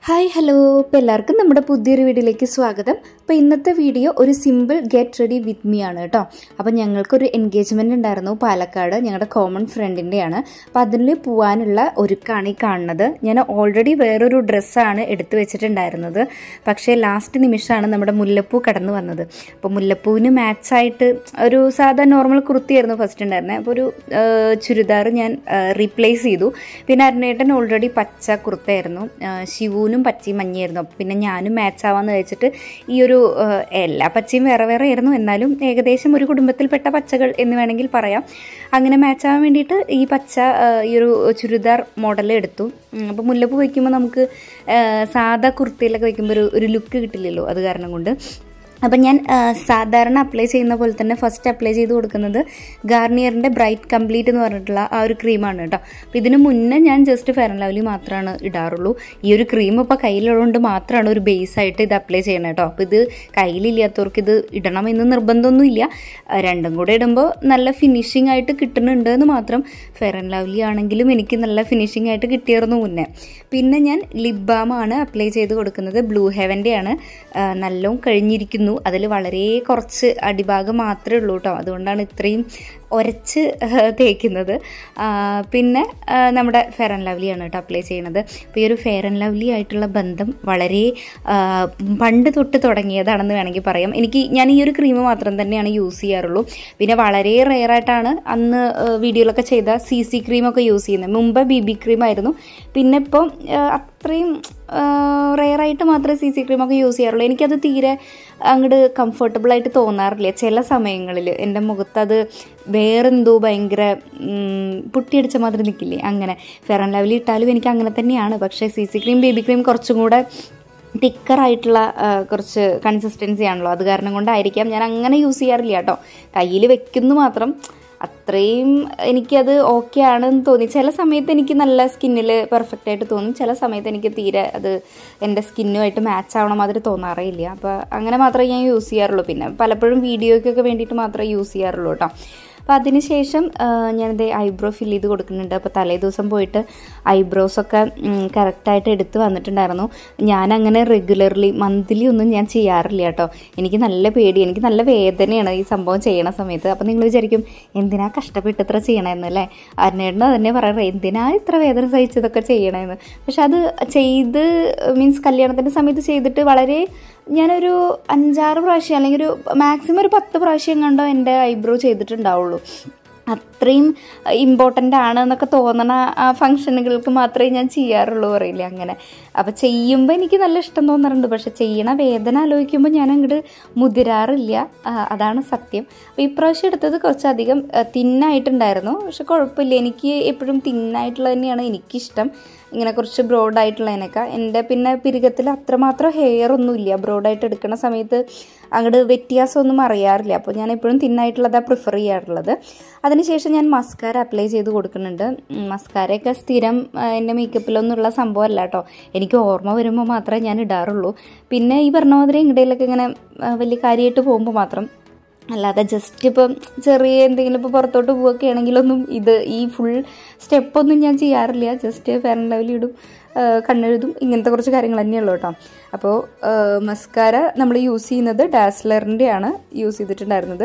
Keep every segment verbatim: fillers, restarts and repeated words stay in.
Hi hello ഇപ്പോൾ എല്ലാവർക്കും നമ്മുടെ പുതിയൊരു വീഡിയോയിലേക്ക് സ്വാഗതം. അപ്പോൾ ഇന്നത്തെ വീഡിയോ ഒരു simple get ready with me ആണ് കേട്ടോ. അപ്പോൾ ഞങ്ങൾക്കൊരു എൻഗേജ്മെൻറ്റ് ഉണ്ടായിരുന്നു പാലക്കാട്, ഞങ്ങളുടെ കോമൺ ഫ്രണ്ടിൻ്റെയാണ്. അപ്പോൾ അതിൽ പോകാനുള്ള ഒരുക്കാണ് ഈ കാണുന്നത്. ഞാൻ ഓൾറെഡി വേറൊരു ഡ്രസ്സാണ് എടുത്തു വെച്ചിട്ടുണ്ടായിരുന്നത്, പക്ഷേ ലാസ്റ്റ് നിമിഷമാണ് നമ്മുടെ മുല്ലപ്പൂ കടന്നു വന്നത്. അപ്പോൾ മുല്ലപ്പൂവിന് മാച്ചായിട്ട് ഒരു സാധാ നോർമൽ കുർത്തിയായിരുന്നു ഫസ്റ്റ് ഉണ്ടായിരുന്നത്. അപ്പോൾ ഒരു ചുരിദാർ ഞാൻ റീപ്ലേസ് ചെയ്തു. പിന്നെ അരുണേട്ടൻ ഓൾറെഡി പച്ച കുർത്തയായിരുന്നു, ശിവു പച്ചയും മഞ്ഞയായിരുന്നു. അപ്പം പിന്നെ ഞാനും മാച്ച് ആവാന്ന് വെച്ചിട്ട് ഈ ഒരു എല്ലാ പച്ചയും വേറെ വേറെ ആയിരുന്നു, എന്നാലും ഏകദേശം ഒരു കുടുംബത്തിൽപ്പെട്ട പച്ചകൾ എന്ന് വേണമെങ്കിൽ പറയാം. അങ്ങനെ മാച്ച് ആവാൻ വേണ്ടിയിട്ട് ഈ പച്ച ഈ ഒരു ചുരിദാർ മോഡൽ എടുത്തു. അപ്പോൾ മുല്ലപ്പൂ വയ്ക്കുമ്പോൾ നമുക്ക് സാധാ കുർത്തിയിലൊക്കെ വയ്ക്കുമ്പോൾ ഒരു ഒരു ലുക്ക് കിട്ടില്ലല്ലോ, അത് കാരണം കൊണ്ട്. അപ്പം ഞാൻ സാധാരണ അപ്ലൈ ചെയ്യുന്ന പോലെ തന്നെ ഫസ്റ്റ് അപ്ലൈ ചെയ്ത് കൊടുക്കുന്നത് ഗാർണിയറിൻ്റെ ബ്രൈറ്റ് കംപ്ലീറ്റ് എന്ന് പറഞ്ഞിട്ടുള്ള ആ ഒരു ക്രീമാണ് കേട്ടോ. അപ്പോൾ ഇതിന് മുന്നേ ഞാൻ ജസ്റ്റ് ഫെയർ ആൻഡ് ലവ്ലി മാത്രമാണ് ഇടാറുള്ളൂ. ഈ ഒരു ക്രീം ഇപ്പോൾ കയ്യിലുള്ളതുകൊണ്ട് മാത്രമാണ് ഒരു ബേസായിട്ട് ഇത് അപ്ലൈ ചെയ്യണം കേട്ടോ. അപ്പോൾ ഇത് കയ്യിലില്ലാത്തവർക്ക് ഇത് ഇടണമെന്ന് നിർബന്ധമൊന്നുമില്ല. രണ്ടും കൂടെ ഇടുമ്പോൾ നല്ല ഫിനിഷിംഗ് ആയിട്ട് കിട്ടുന്നുണ്ട് എന്ന് മാത്രം. ഫെയർ ആൻഡ് ലവ്ലി ആണെങ്കിലും എനിക്ക് നല്ല ഫിനിഷിംഗ് ആയിട്ട് കിട്ടിയായിരുന്നു മുന്നേ. പിന്നെ ഞാൻ ലിപ് ബാമാണ് അപ്ലൈ ചെയ്ത് കൊടുക്കുന്നത്. ബ്ലൂ ഹെവൻ്റെയാണ്. നല്ലോണം കഴിഞ്ഞിരിക്കുന്നു. അതിൽ വളരെ കുറച്ച് അടിഭാഗം മാത്രമേ ഉള്ളൂ കേട്ടോ, അതുകൊണ്ടാണ് ഇത്രയും ഉരച്ച് തേക്കുന്നത്. പിന്നെ നമ്മുടെ ഫെയർ ആൻഡ് ലവ്ലിയാണ് കേട്ടോ അപ്ലൈ ചെയ്യുന്നത്. അപ്പോൾ ഈ ഒരു ഫെയർ ആൻഡ് ലവ്ലി ആയിട്ടുള്ള ബന്ധം വളരെ പണ്ട് തൊട്ട് തുടങ്ങിയതാണെന്ന് വേണമെങ്കിൽ പറയാം. എനിക്ക് ഞാൻ ഈ ഒരു ക്രീം മാത്രം തന്നെയാണ് യൂസ് ചെയ്യാറുള്ളൂ. പിന്നെ വളരെ റെയറായിട്ടാണ് അന്ന് വീഡിയോയിലൊക്കെ ചെയ്ത സി സി ക്രീമൊക്കെ യൂസ് ചെയ്യുന്നത്. മുമ്പ് ബി ബി ക്രീം ആയിരുന്നു. പിന്നെ ഇപ്പം അത്രയും റെയറായിട്ട് മാത്രമേ സി സി ക്രീമൊക്കെ യൂസ് ചെയ്യാറുള്ളൂ. എനിക്കത് തീരെ അങ്ങോട്ട് കംഫർട്ടബിളായിട്ട് തോന്നാറില്ല. ചില സമയങ്ങളിൽ എൻ്റെ മുഖത്തത് വേറെന്തോ ഭയങ്കര പുട്ടിയടിച്ച മാതിരി നിൽക്കില്ലേ, അങ്ങനെ. ഫെയർ ആൻഡ് ലവ്ലി ഇട്ടാലും എനിക്ക് അങ്ങനെ തന്നെയാണ്. പക്ഷേ C C cream baby cream കുറച്ചും കൂടെ തിക്കറായിട്ടുള്ള കുറച്ച് കൺസിസ്റ്റൻസി ആണല്ലോ, അത് കാരണം കൊണ്ടായിരിക്കാം ഞാൻ അങ്ങനെ യൂസ് ചെയ്യാറില്ല കേട്ടോ. കയ്യിൽ വെക്കുന്നു മാത്രം. അത്രയും എനിക്കത് ഓക്കെ ആണെന്ന് തോന്നി. ചില സമയത്ത് എനിക്ക് നല്ല സ്കിന്നിൽ പെർഫെക്റ്റ് ആയിട്ട് തോന്നും, ചില സമയത്ത് എനിക്ക് തീരെ അത് എൻ്റെ സ്കിന്നുമായിട്ട് മാച്ച് ആവണ മാതിരി തോന്നാറേ ഇല്ല. അപ്പോൾ അങ്ങനെ മാത്രമേ ഞാൻ യൂസ് ചെയ്യാറുള്ളൂ. പിന്നെ പലപ്പോഴും വീഡിയോയ്ക്കൊക്കെ വേണ്ടിയിട്ട് മാത്രമേ യൂസ് ചെയ്യാറുള്ളൂ കേട്ടോ. അപ്പോൾ അതിന് ശേഷം ഞാനിത് ഐബ്രോ ഫിൽ ചെയ്ത് കൊടുക്കുന്നുണ്ട്. അപ്പോൾ തലേ ദിവസം പോയിട്ട് ഐബ്രോസൊക്കെ കറക്റ്റായിട്ട് എടുത്ത് വന്നിട്ടുണ്ടായിരുന്നു. ഞാനങ്ങനെ റെഗുലർലി മന്ത്ലി ഒന്നും ഞാൻ ചെയ്യാറില്ല കേട്ടോ. എനിക്ക് നല്ല പേടി, എനിക്ക് നല്ല വേദനയാണ് ഈ സംഭവം ചെയ്യണ സമയത്ത്. അപ്പോൾ നിങ്ങൾ വിചാരിക്കും എന്തിനാ കഷ്ടപ്പെട്ട് ഇത്ര ചെയ്യണമെന്നല്ലേ. അരുണേട്ടന് തന്നെ പറയാറ് എന്തിനാ ഇത്ര വേദന സഹിച്ചതൊക്കെ ചെയ്യണമെന്ന്. പക്ഷെ അത് ചെയ്ത് മീൻസ് കല്യാണത്തിൻ്റെ സമയത്ത് ചെയ്തിട്ട് വളരെ ഞാനൊരു അഞ്ചാറ് പ്രാവശ്യം അല്ലെങ്കിൽ ഒരു മാക്സിമം ഒരു പത്ത് പ്രാവശ്യം കണ്ടോ എൻ്റെ ഐബ്രോ ചെയ്തിട്ടുണ്ടാവുള്ളൂ. അത്രയും ഇമ്പോർട്ടൻ്റ് ആണ് എന്നൊക്കെ തോന്നണ ആ ഫങ്ഷനുകൾക്ക് മാത്രമേ ഞാൻ ചെയ്യാറുള്ളൂ പറയില്ലേ, അങ്ങനെ. അപ്പോൾ ചെയ്യുമ്പോൾ എനിക്ക് നല്ല ഇഷ്ടം തോന്നാറുണ്ട്, പക്ഷെ ചെയ്യണ വേദന ആലോചിക്കുമ്പോൾ ഞാൻ അങ്ങോട്ട് മുതിരാറില്ല, അതാണ് സത്യം. അപ്പോൾ ഇപ്രാവശ്യം എടുത്തത് കുറച്ചധികം തിന്നായിട്ടുണ്ടായിരുന്നു, പക്ഷെ കുഴപ്പമില്ല. എനിക്ക് എപ്പോഴും തിന്നായിട്ടുള്ളത് തന്നെയാണ് എനിക്കിഷ്ടം, ഇങ്ങനെ കുറച്ച് ബ്രോഡായിട്ടുള്ളതിനൊക്കെ. എൻ്റെ പിന്നെ പിരികത്തിൽ അത്രമാത്രം ഹെയർ ഒന്നുമില്ല. ബ്രോഡായിട്ട് എടുക്കുന്ന സമയത്ത് അങ്ങോട്ട് വ്യത്യാസമൊന്നും അറിയാറില്ല. അപ്പോൾ ഞാൻ എപ്പോഴും തിന്നായിട്ടുള്ളതാണ് പ്രിഫർ ചെയ്യാറുള്ളത്. അതിനുശേഷം ഞാൻ മസ്കാര അപ്ലൈ ചെയ്ത് കൊടുക്കുന്നുണ്ട്. മസ്കാരയൊക്കെ സ്ഥിരം എൻ്റെ മേക്കപ്പിലൊന്നുമുള്ള സംഭവമല്ല കേട്ടോ, എനിക്ക് ഓർമ്മ വരുമ്പോൾ മാത്രമേ ഞാൻ ഇടാറുള്ളൂ. പിന്നെ ഈ പറഞ്ഞ മാതിരി ഇങ്ങടയിലൊക്കെ ഇങ്ങനെ വലിയ കാര്യമായിട്ട് പോകുമ്പോൾ മാത്രം, അല്ലാതെ ജസ്റ്റ് ഇപ്പം ചെറിയ എന്തെങ്കിലും ഇപ്പോൾ പുറത്തോട്ട് പോവുകയൊക്കെ ആണെങ്കിലൊന്നും ഇത് ഈ ഫുൾ സ്റ്റെപ്പൊന്നും ഞാൻ ചെയ്യാറില്ല. ജസ്റ്റ് ഫെയർ ആൻഡ് ലവ്ലി ഇടും, കണ്ണെഴുതും, ഇങ്ങനത്തെ കുറച്ച് കാര്യങ്ങൾ തന്നെയുള്ളൂ കേട്ടോ. അപ്പോൾ മസ്കാര നമ്മൾ യൂസ് ചെയ്യുന്നത് ഡാസ്ലറിൻ്റെയാണ് യൂസ് ചെയ്തിട്ടുണ്ടായിരുന്നത്.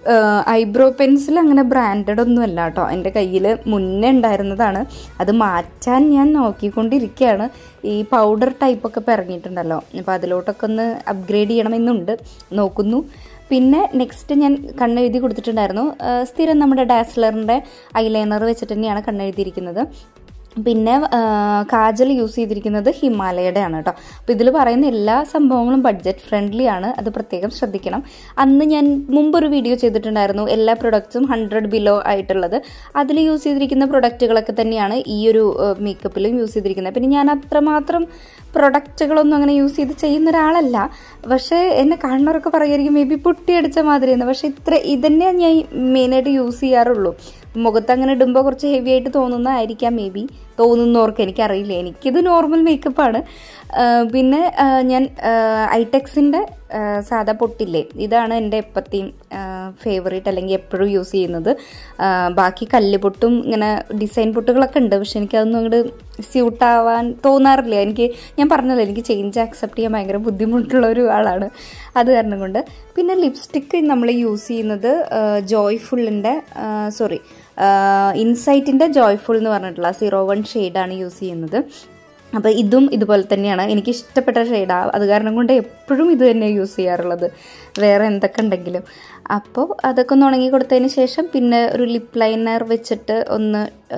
ഐബ്രോ പെൻസിൽ അങ്ങനെ ബ്രാൻഡഡ് ഒന്നും അല്ല കേട്ടോ, എൻ്റെ കയ്യിൽ മുന്നേ ഉണ്ടായിരുന്നതാണ്. അത് മാറ്റാൻ ഞാൻ നോക്കിക്കൊണ്ടിരിക്കുകയാണ്. ഈ പൗഡർ ടൈപ്പൊക്കെ ഇപ്പോൾ ഇറങ്ങിയിട്ടുണ്ടല്ലോ, അപ്പോൾ അതിലോട്ടൊക്കെ ഒന്ന് അപ്ഗ്രേഡ് ചെയ്യണമെന്നുണ്ട്, നോക്കുന്നു. പിന്നെ നെക്സ്റ്റ് ഞാൻ കണ്ണെഴുതി കൊടുത്തിട്ടുണ്ടായിരുന്നു. സ്ഥിരം നമ്മുടെ ഡാസ്ലറിൻ്റെ ഐലൈനർ വെച്ചിട്ട് തന്നെയാണ് കണ്ണെഴുതിയിരിക്കുന്നത്. പിന്നെ കാജൽ യൂസ് ചെയ്തിരിക്കുന്നത് ഹിമാലയയുടെ ആണ് കേട്ടോ. അപ്പോൾ ഇതിൽ പറയുന്ന എല്ലാ സംഭവങ്ങളും ബഡ്ജറ്റ് ഫ്രണ്ട്ലി ആണ്, അത് പ്രത്യേകം ശ്രദ്ധിക്കണം. അന്ന് ഞാൻ മുമ്പൊരു വീഡിയോ ചെയ്തിട്ടുണ്ടായിരുന്നു എല്ലാ പ്രൊഡക്ട്സും ഹൺഡ്രഡ് ബിലോ ആയിട്ടുള്ളത്. അതിൽ യൂസ് ചെയ്തിരിക്കുന്ന പ്രൊഡക്റ്റുകളൊക്കെ തന്നെയാണ് ഈ ഒരു മേക്കപ്പിലും യൂസ് ചെയ്തിരിക്കുന്നത്. പിന്നെ ഞാൻ അത്രമാത്രം പ്രൊഡക്റ്റുകളൊന്നും അങ്ങനെ യൂസ് ചെയ്ത് ചെയ്യുന്ന ഒരാളല്ല, പക്ഷേ എന്നെ കാണുന്നവരൊക്കെ പറയുമായിരിക്കും മേ ബി പൊട്ടിയടിച്ച മാതിരിയെന്ന്. പക്ഷേ ഇത്ര ഇതന്നെ ഞാൻ മെയിനായിട്ട് യൂസ് ചെയ്യാറുള്ളൂ. മുഖത്ത് അങ്ങനെ ഇടുമ്പോൾ കുറച്ച് ഹെവി ആയിട്ട് തോന്നുന്നതായിരിക്കാം, മേ ബി തോന്നുന്നവർക്ക് എനിക്കറിയില്ല, എനിക്കിത് നോർമൽ മേക്കപ്പാണ്. പിന്നെ ഞാൻ ഐടെക്സിൻ്റെ സാധാ പൊട്ടില്ലേ, ഇതാണ് എൻ്റെ എപ്പത്തെയും ഫേവറേറ്റ്, അല്ലെങ്കിൽ എപ്പോഴും യൂസ് ചെയ്യുന്നത്. ബാക്കി കല്ല് പൊട്ടും ഇങ്ങനെ ഡിസൈൻ പൊട്ടുകളൊക്കെ ഉണ്ട്, പക്ഷെ എനിക്കതൊന്നും അങ്ങോട്ട് സ്യൂട്ടാവാൻ തോന്നാറില്ല. എനിക്ക് ഞാൻ പറഞ്ഞല്ലോ, എനിക്ക് ചേഞ്ച് ആക്സെപ്റ്റ് ചെയ്യാൻ ഭയങ്കര ബുദ്ധിമുട്ടുള്ള ഒരു ആളാണ്, അത് കാരണം കൊണ്ട്. പിന്നെ ലിപ്സ്റ്റിക്ക് നമ്മൾ യൂസ് ചെയ്യുന്നത് ജോയ്ഫുള്ളിൻ്റെ സോറി ഇൻസൈറ്റിൻ്റെ ജോയ്ഫുൾ എന്ന് പറഞ്ഞിട്ടുള്ള സീറോ വൺ ഷെയ്ഡാണ് യൂസ് ചെയ്യുന്നത്. അപ്പോൾ ഇതും ഇതുപോലെ തന്നെയാണ്, എനിക്കിഷ്ടപ്പെട്ട ഷെയ്ഡാണ്, അത് കാരണം കൊണ്ട് എപ്പോഴും ഇത് തന്നെ യൂസ് ചെയ്യാറുള്ളത്, വേറെ എന്തൊക്കെ ഉണ്ടെങ്കിലും. അപ്പോൾ അതൊക്കെ ഒന്ന് ഉണങ്ങി കൊടുത്തതിന് ശേഷം പിന്നെ ഒരു ലിപ്പ് ലൈനർ വെച്ചിട്ട് ഒന്ന്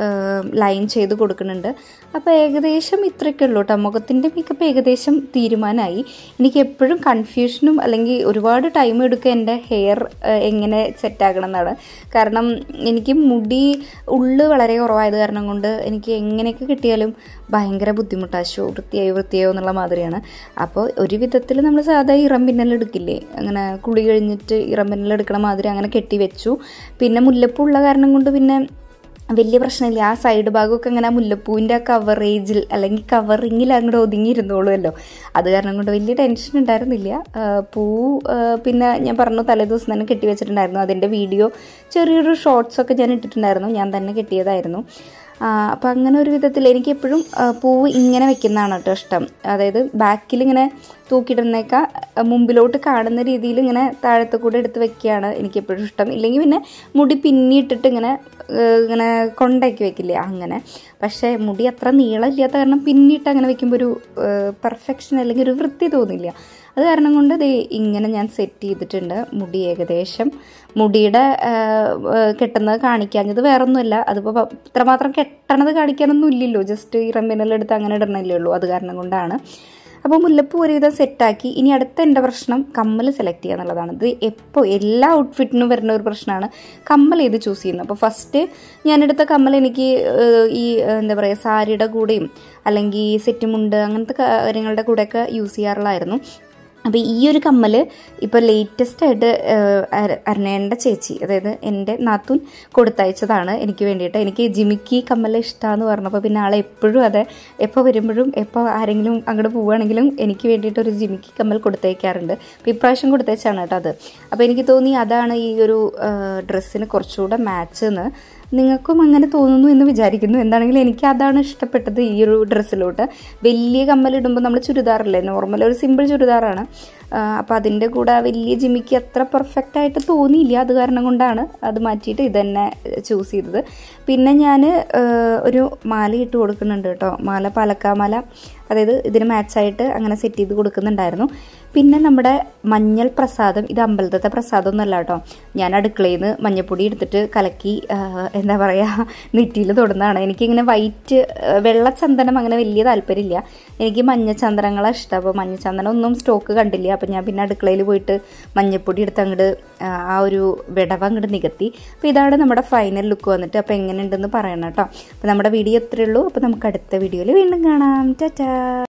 ലൈൻ ചെയ്ത് കൊടുക്കുന്നുണ്ട്. അപ്പോൾ ഏകദേശം ഇത്രയൊക്കെ ഉള്ളൂ കേട്ടോ, മുഖത്തിൻ്റെ മേക്കപ്പ് ഏകദേശം തീരുമാനമായി. എനിക്ക് എപ്പോഴും കൺഫ്യൂഷനും അല്ലെങ്കിൽ ഒരുപാട് ടൈം എടുക്കുക എൻ്റെ ഹെയർ എങ്ങനെ സെറ്റാക്കണം എന്നാണ്. കാരണം എനിക്ക് മുടി ഉള്ളു വളരെ കുറവായത് കാരണം കൊണ്ട് എനിക്ക് എങ്ങനെയൊക്കെ കിട്ടിയാലും ഭയങ്കര ബുദ്ധിമുട്ടാണ്, ഷോ വൃത്തിയായോ വൃത്തിയായോ എന്നുള്ള മാതിരിയാണ്. അപ്പോൾ ഒരു വിധത്തിൽ നമ്മൾ സാധാ ഇറം പിന്നലെടുക്കില്ലേ, അങ്ങനെ കുളി കഴിഞ്ഞിട്ട് ഇറം പിന്നലെടുക്കണ മാതിരി അങ്ങനെ കെട്ടി വെച്ചു. പിന്നെ മുല്ലപ്പൂള്ള കാരണം കൊണ്ട് പിന്നെ വലിയ പ്രശ്നമില്ല, ആ സൈഡ് ഭാഗമൊക്കെ അങ്ങനെ ആ മുല്ലപ്പൂവിൻ്റെ കവറേജിൽ അല്ലെങ്കിൽ കവറിങ്ങിൽ അങ്ങോട്ട് ഒതുങ്ങിയിരുന്നോളുമല്ലോ, അത് കാരണം കൊണ്ട് വലിയ ടെൻഷൻ ഉണ്ടായിരുന്നില്ല. പൂ പിന്നെ ഞാൻ പറഞ്ഞു തലേദിവസം തന്നെ കെട്ടി വെച്ചിട്ടുണ്ടായിരുന്നു, അതിൻ്റെ വീഡിയോ ചെറിയൊരു ഷോർട്സൊക്കെ ഞാൻ ഇട്ടിട്ടുണ്ടായിരുന്നു, ഞാൻ തന്നെ കെട്ടിയതായിരുന്നു. അപ്പം അങ്ങനെ ഒരു വിധത്തിൽ എനിക്ക് എപ്പോഴും പൂവ് ഇങ്ങനെ വെക്കുന്നതാണ് കേട്ടോ ഇഷ്ടം, അതായത് ബാക്കിൽ ഇങ്ങനെ തൂക്കിയിടുന്നേക്കാൾ മുമ്പിലോട്ട് കാണുന്ന രീതിയിൽ ഇങ്ങനെ താഴത്തെ കൂടെ എടുത്ത് വെക്കുകയാണ് എനിക്കെപ്പോഴും ഇഷ്ടം. ഇല്ലെങ്കിൽ പിന്നെ മുടി പിന്നിയിട്ടിട്ട് ഇങ്ങനെ ഇങ്ങനെ കൊണ്ടാക്കി വെക്കില്ലേ അങ്ങനെ. പക്ഷേ മുടി അത്ര നീളമില്ലാത്ത കാരണം പിന്നിയിട്ട് അങ്ങനെ വെക്കുമ്പോൾ ഒരു പെർഫെക്ഷൻ അല്ലെങ്കിൽ ഒരു വൃത്തി തോന്നില്ല, അത് കാരണം കൊണ്ട് ദേ ഇങ്ങനെ ഞാൻ സെറ്റ് ചെയ്തിട്ടുണ്ട്. മുടി ഏകദേശം മുടിയുടെ കെട്ടുന്നത് കാണിക്കാഞ്ഞത് വേറൊന്നുമല്ല, അതിപ്പോൾ ഇത്രമാത്രം കെട്ടണത് കാണിക്കാനൊന്നും ഇല്ലല്ലോ, ജസ്റ്റ് ഈ റമ്മിനെല്ലാം അങ്ങനെ ഇടണല്ലേ ഉള്ളൂ, അത് കാരണം കൊണ്ടാണ്. അപ്പോൾ മുല്ലപ്പൂ ഒരുവിധം സെറ്റാക്കി. ഇനി അടുത്ത എൻ്റെ പ്രശ്നം കമ്മൽ സെലക്ട് ചെയ്യുക എന്നുള്ളതാണ്. ഇത് എപ്പോൾ എല്ലാ ഔട്ട്ഫിറ്റിനും വരുന്ന ഒരു പ്രശ്നമാണ് കമ്മൽ ഏത് ചൂസ് ചെയ്യുന്നത്. അപ്പോൾ ഫസ്റ്റ് ഞാനെടുത്ത കമ്മൽ എനിക്ക് ഈ എന്താ പറയുക സാരിയുടെ കൂടെയും അല്ലെങ്കിൽ സെറ്റ് മുണ്ട് അങ്ങനത്തെ കാര്യങ്ങളുടെ കൂടെയൊക്കെ യൂസ് ചെയ്യാറുള്ളതായിരുന്നു. അപ്പോൾ ഈ ഒരു കമ്മൽ ഇപ്പോൾ ലേറ്റസ്റ്റായിട്ട് അരണേൻ്റെ ചേച്ചി, അതായത് എൻ്റെ നാത്തൂൻ കൊടുത്തയച്ചതാണ് എനിക്ക് വേണ്ടിയിട്ട്. എനിക്ക് ജിമിക്കി കമ്മൽ ഇഷ്ടമാണെന്ന് പറഞ്ഞപ്പോൾ പിന്നെ ആളെ എപ്പോഴും അതെ, എപ്പോൾ വരുമ്പോഴും എപ്പോൾ ആരെങ്കിലും അങ്ങോട്ട് പോവുകയാണെങ്കിലും എനിക്ക് വേണ്ടിയിട്ട് ഒരു ജിമിക്കി കമ്മൽ കൊടുത്തയക്കാറുണ്ട്. അപ്പോൾ ഇപ്രാവശ്യം കൊടുത്തയച്ചാണ് കേട്ടോ അത്. അപ്പോൾ എനിക്ക് തോന്നി അതാണ് ഈ ഒരു ഡ്രസ്സിന് കുറച്ചുകൂടെ മാച്ച് എന്ന്. നിങ്ങൾക്കും അങ്ങനെ തോന്നുന്നു എന്ന് വിചാരിക്കുന്നു. എന്താണെങ്കിലും എനിക്ക് അതാണ് ഇഷ്ടപ്പെട്ടത് ഈ ഒരു ഡ്രസ്സിലോട്ട്. വലിയ കമ്മലിടുമ്പോൾ നമ്മൾ ചുരിദാറല്ലേ, നോർമൽ ഒരു സിമ്പിൾ ചുരിദാറാണ്, അപ്പോൾ അതിൻ്റെ കൂടെ വലിയ ജിമിക്ക് അത്ര പെർഫെക്റ്റ് ആയിട്ട് തോന്നിയില്ല, അത് കാരണം കൊണ്ടാണ് അത് മാറ്റിയിട്ട് ഇത് തന്നെ ചൂസ് ചെയ്തത്. പിന്നെ ഞാൻ ഒരു മാല ഇട്ട് കൊടുക്കുന്നുണ്ട് കേട്ടോ, മാല പാലക്കാമാല, അതായത് ഇതിന് മാച്ചായിട്ട് അങ്ങനെ സെറ്റ് ചെയ്ത് കൊടുക്കുന്നുണ്ടായിരുന്നു. പിന്നെ നമ്മുടെ മഞ്ഞൾ പ്രസാദം, ഇത് അമ്പലത്തെ പ്രസാദം ഒന്നുമല്ല കേട്ടോ, ഞാൻ അടുക്കളയിൽ നിന്ന് മഞ്ഞപ്പൊടി എടുത്തിട്ട് കലക്കി എന്താ പറയുക നെറ്റിയിൽ തൊടുന്നതാണ്. എനിക്കിങ്ങനെ വൈറ്റ് വെള്ളച്ചന്ദനം അങ്ങനെ വലിയ താല്പര്യമില്ല, എനിക്ക് മഞ്ഞച്ചന്ദനങ്ങളാണ് ഇഷ്ടം. അപ്പോൾ മഞ്ഞച്ചന്ദനം ഒന്നും സ്റ്റോക്ക് കണ്ടില്ല, അപ്പോൾ ഞാൻ പിന്നെ അടുക്കളയിൽ പോയിട്ട് മഞ്ഞപ്പൊടി എടുത്ത് അങ്ങോട്ട് ആ ഒരു വിടവ് അങ്ങോട്ട് നികത്തി. അപ്പോൾ ഇതാണ് നമ്മുടെ ഫൈനൽ ലുക്ക് വന്നിട്ട്. അപ്പോൾ എങ്ങനെയുണ്ടെന്ന് പറയണം കേട്ടോ. അപ്പോൾ നമ്മുടെ വീഡിയോ എത്രയേ ഉള്ളൂ. അപ്പോൾ നമുക്ക് അടുത്ത വീഡിയോയിൽ വീണ്ടും കാണാം. ടാറ്റാ.